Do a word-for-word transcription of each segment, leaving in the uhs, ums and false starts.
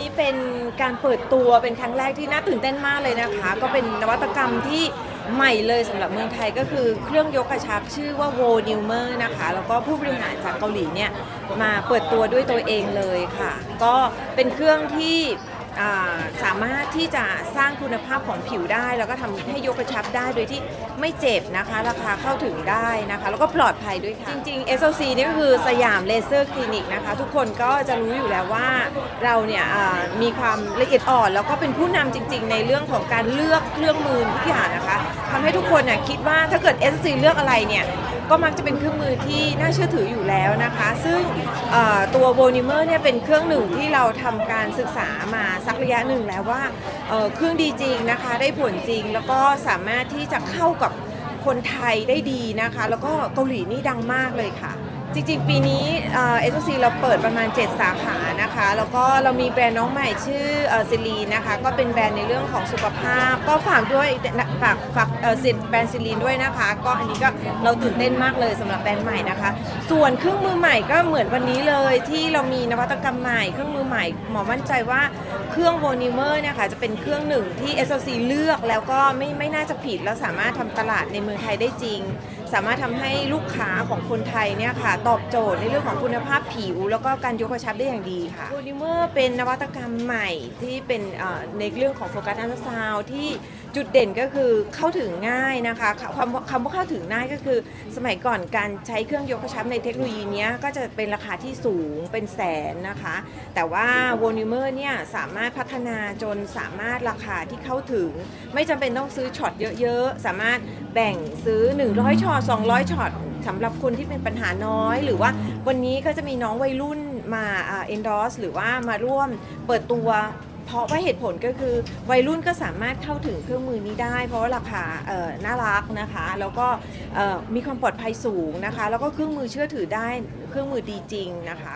เป็นการเปิดตัวเป็นครั้งแรกที่น่าตื่นเต้นมากเลยนะคะก็เป็นนวัตกรรมที่ใหม่เลยสำหรับเมืองไทยก็คือเครื่องยกกระชับชื่อว่าโวนิวเมอร์นะคะแล้วก็ผู้บริหารจากเกาหลีเนี่ยมาเปิดตัวด้วยตัวเองเลยค่ะก็เป็นเครื่องที่สามารถที่จะสร้างคุณภาพของผิวได้แล้วก็ทำให้ยกกระชับได้โดยที่ไม่เจ็บนะคะราคาเข้าถึงได้นะคะแล้วก็ปลอดภัยด้วยค่ะจริงๆ เอส แอล ซี นี่ก็คือสยามเลเซอร์คลินิกนะคะทุกคนก็จะรู้อยู่แล้วว่าเราเนี่ยมีความละเอียดอ่อนแล้วก็เป็นผู้นำจริงๆในเรื่องของการเลือกเครื่องมือทุกอย่างนะคะทำให้ทุกคนคิดว่าถ้าเกิด เอส แอล ซี เลือกอะไรเนี่ยก็มักจะเป็นเครื่องมือที่น่าเชื่อถืออยู่แล้วนะคะซึ่งตัวโวนิเมอร์เนี่ยเป็นเครื่องหนึ่งที่เราทำการศึกษามาสักระยะหนึ่งแล้วว่าเครื่องดีจริงนะคะได้ผลจริงแล้วก็สามารถที่จะเข้ากับคนไทยได้ดีนะคะแล้วก็เกาหลีนี่ดังมากเลยค่ะจริงๆปีนี้ เอส แอล ซี เราเปิดประมาณเจ็ดสาขานะคะแล้วก็เรามีแบรนด์น้องใหม่ชื่อซิลีนนะคะก็เป็นแบรนด์ในเรื่องของสุขภาพก็ฝากด้วยฝากฝากสิทธิ์แบรนด์ซิลีนด้วยนะคะก็อันนี้ก็เราตื่นเต้นมากเลยสำหรับแบรนด์ใหม่นะคะส่วนเครื่องมือใหม่ก็เหมือนวันนี้เลยที่เรามีนวัตกรรมใหม่เครื่องมือใหม่หมอมั่นใจว่าเครื่องโวนิเมอร์เนี่ยค่ะจะเป็นเครื่องหนึ่งที่ เอส แอล ซี เลือกแล้วก็ไม่ไม่น่าจะผิดแล้วสามารถทำตลาดในเมืองไทยได้จริงสามารถทำให้ลูกค้าของคนไทยเนี่ยค่ะตอบโจทย์ในเรื่องของคุณภาพผิวแล้วก็การยกกระชับได้อย่างดีค่ะโวนิเมอร์เป็นนวัตกรรมใหม่ที่เป็นในเรื่องของโฟกัสอัลตราซาวด์ที่จุดเด่นก็คือเข้าถึงง่ายนะคะความคำว่าเข้าถึงง่ายก็คือสมัยก่อนการใช้เครื่องยกกระชับในเทคโนโลยีนี้ก็จะเป็นราคาที่สูงเป็นแสนนะคะแต่ว่าโวนิเมอร์เนี่ยสามารถพัฒนาจนสามารถราคาที่เข้าถึงไม่จำเป็นต้องซื้อช็อตเยอะๆสามารถแบ่งซื้อหนึ่งร้อยช็อตสองร้อยช็อตสำหรับคนที่เป็นปัญหาน้อยหรือว่าวันนี้ก็จะมีน้องวัยรุ่นมาเอ็นดอร์สหรือว่ามาร่วมเปิดตัวเพราะว่าเหตุผลก็คือวัยรุ่นก็สามารถเข้าถึงเครื่องมือนี้ได้เพราะว่าราคาน่ารักนะคะแล้วก็มีความปลอดภัยสูงนะคะแล้วก็เครื่องมือเชื่อถือได้เครื่องมือดีจริงนะคะ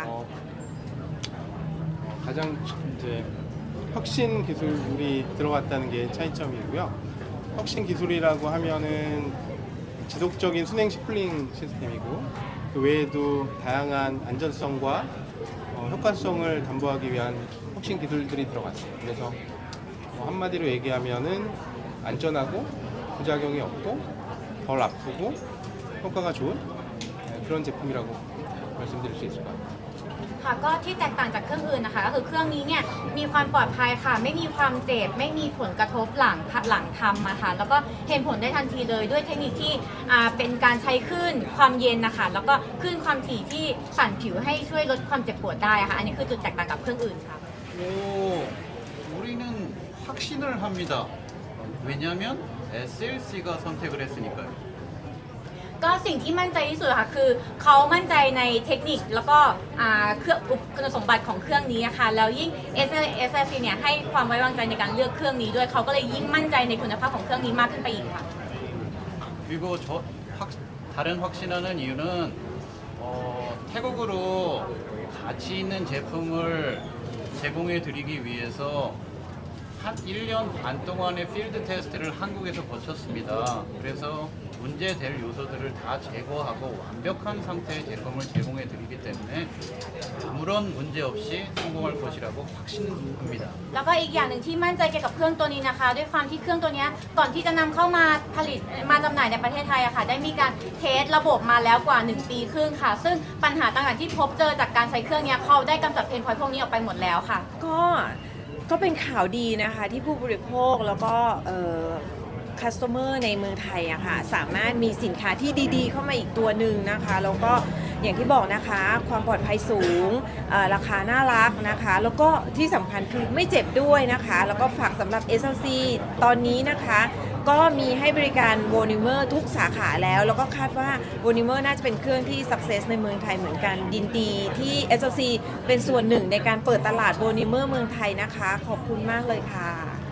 가장 이제 혁신 기술이 들어갔다는 게 차이점이고요. 혁신 기술이라고 하면은 지속적인 순행 시플링 시스템이고 그 외에도 다양한 안전성과 어, 효과성을 담보하기 위한 혁신 기술들이 들어갔어요. 그래서 뭐 한마디로 얘기하면은 안전하고 부작용이 없고 덜 아프고 효과가 좋은 그런 제품이라고 말씀드릴 수 있을 것 같아요. ค่ะก็ที่แตกต่างจากเครื่องอื่นนะคะก็คือเครื่องนี้เนี่ยมีความปลอดภัยค่ะไม่มีความเจ็บไม่มีผลกระทบหลังหลังทำนะคะแล้วก็เห็นผลได้ทันทีเลยด้วยเทคนิคที่เป็นการใช้คลื่นความเย็นนะคะแล้วก็คลื่นความถี่ที่สั่นผิวให้ช่วยลดความเจ็บปวดได้ค่ะอันนี้คือจุดแตกต่างกับเครื่องอื่นค่ะ 오, 우리는 확신을 합니다. 왜냐하면 에스엘씨가 선택을 했으니까요. ก็สิ่งที่มั่นใจที่สุดค่ะคือเขามั่นใจในเทคนิคแล้วก็เครื่องคุณสมบัติของเครื่องนี้นะคะแล้วยิ่ง เอส แอล ซี เนี่ยให้ความไว้วางใจในการเลือกเครื่องนี้ด้วยเขาก็เลยยิ่งมั่นใจในคุณภาพของเครื่องนี้มากขึ้นไปอีกค่ะ 그리고 저 확, 다른 확신하는 이유는 어, 태국으로 가치 있는 제품을 제공해 드리기 위해서 한 일 년 반 동안의 필드 테스트를 한국에서 거쳤습니다. 그래서 문제될 요소들을 다 제거하고 완벽한 상태의 제품을 제공해 드리기 때문에 아무런 문제 없이 성공할 것이라고 확신합니다. แล้วก็อีกอย่างหนึ่งที่มั่นใจเกี่ยวกับเครื่องตัวนี้นะคะด้วยความที่เครื่องตัวนี้ก่อนที่จะนำเข้ามาผลิตมาจำหน่ายในประเทศไทยอะค่ะได้มีการเทสระบบมาแล้วกว่าหนึ่งปีครึ่งค่ะซึ่งปัญหาต่างๆที่พบเจอจากการใช้เครื่องนี้เขาได้กำจัดเพนพอยต์พวกนี้ออกไปหมดแล้วค่ะก็ก็เป็นข่าวดีนะคะที่ผู้บริโภคแล้วก็คัสเตอร์ในเมืองไทยอะค่ะสามารถมีสินค้าที่ดีๆเข้ามาอีกตัวหนึ่งนะคะแล้วก็อย่างที่บอกนะคะความปลอดภัยสูงราคาน่ารักนะคะแล้วก็ที่สำคัญคือไม่เจ็บด้วยนะคะแล้วก็ฝากสำหรับ เอส แอล ซี ตอนนี้นะคะก็มีให้บริการโวนิเมอร์ทุกสาขาแล้วแล้วก็คาดว่าโวนิเมอร์น่าจะเป็นเครื่องที่ success ในเมืองไทยเหมือนกันยินดีที่ เอส แอล ซี เป็นส่วนหนึ่งในการเปิดตลาดโวนิเมอร์เมืองไทยนะคะขอบคุณมากเลยค่ะ